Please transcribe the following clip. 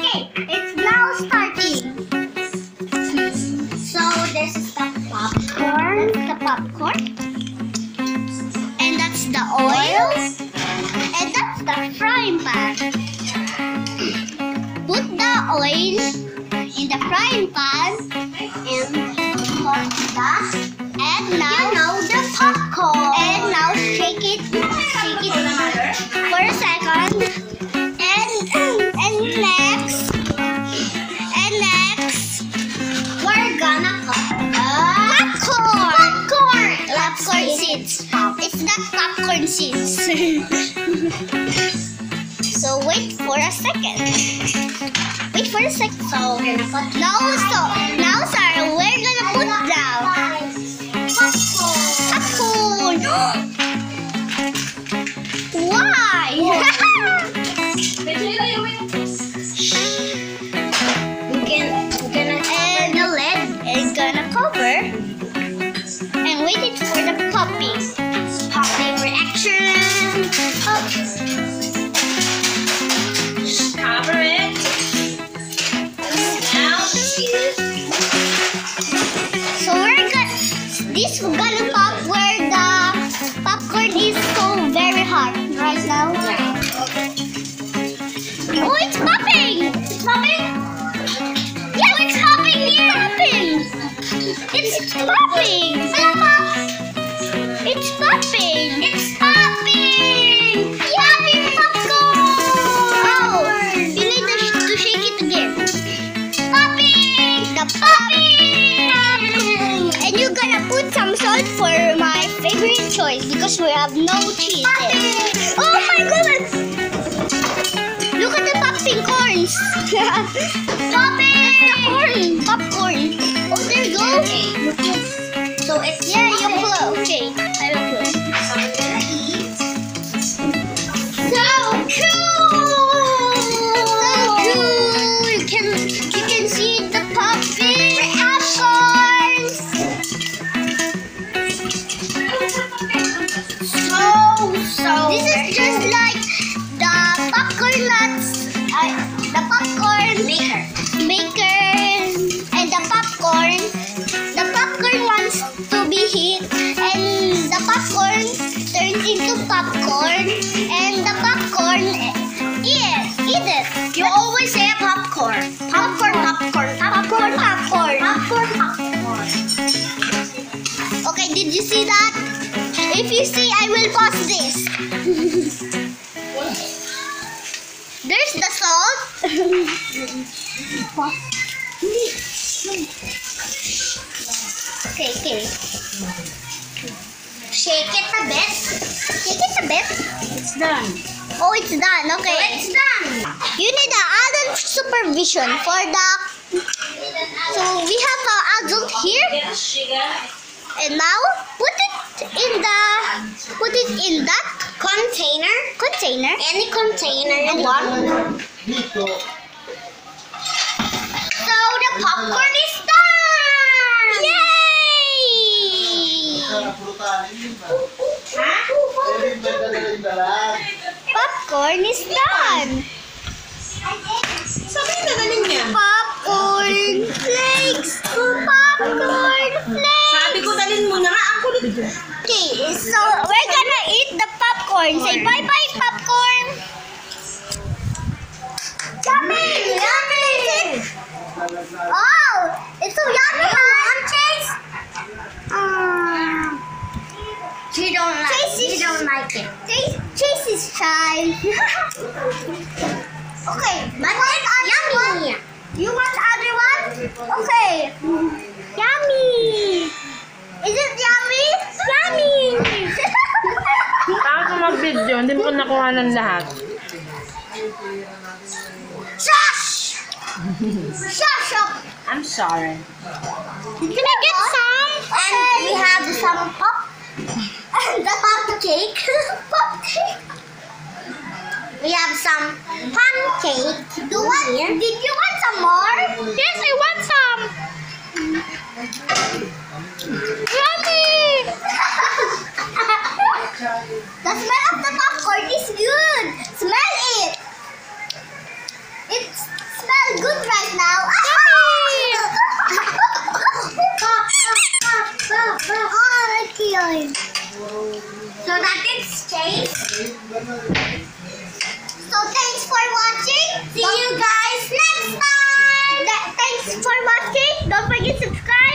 Okay, it's now starting. So this is the popcorn. That's the popcorn. And that's the oil. And that's the frying pan. Put the oil in the frying pan and now the popcorn. And now shake it for a second. And next we're gonna put popcorn seeds. It's not popcorn seeds. So wait for a second. So we're gonna put now Sarah, we're gonna put down popcorn. Why? And the lid is gonna cover and wait it for the popping reaction. Cover it. Now So this we're gonna pop where the popcorn is so very hot right now. Oh, it's popping! It's popping? Yes, it's popping here! It's popping! It's popping! It's popping! Popping popcorn! Oh, you need to shake it again. Popping! The popping! And you're gonna put some salt for my favorite choice because we have no cheese. Oh my goodness! Look at the popping corns! Popping! Popcorn! Oh, there you go! So it's you blow. Okay, I will blow. So cool! You can see the popping popcorns. This is just like the popcorn nuts, the popcorn maker, and the popcorn. The popcorn wants to be heat, and the popcorn turns into popcorn, and the popcorn eat it. you always say popcorn. Popcorn. Okay, did you see that? If you see, I will pause this. There's the salt. Okay. Shake it a bit. It's done. Oh, it's done. Okay. It's done. You need an adult supervision for the. So we have an adult here, and now put it in that container. Any container you want. So the popcorn is done! Yay! Popcorn is done! Sabi na galing niya. Popcorn flakes! Popcorn flakes! Sabi ko dalhin mo na nga. Ang kulit. Okay, so we're gonna eat the popcorn. Say bye-bye, popcorn! Yummy! Oh, it's so yummy, Chase! You don't like it. Chase is shy. Okay, but yummy. You want other one? Okay. Yummy. Is it yummy? Yummy. Ako mag-video. Hindi mo ko nakuha ng lahat. Shush! Shush up. I'm sorry. Can I get some? And we have some the pop cake. We have some pancake. Did you want some more? Yes, I want some. Yummy! The smell of the popcorn is good. Smell it. It smells time. So that is Chase. So thanks for watching. See you guys next time. Thanks for watching. Don't forget to subscribe.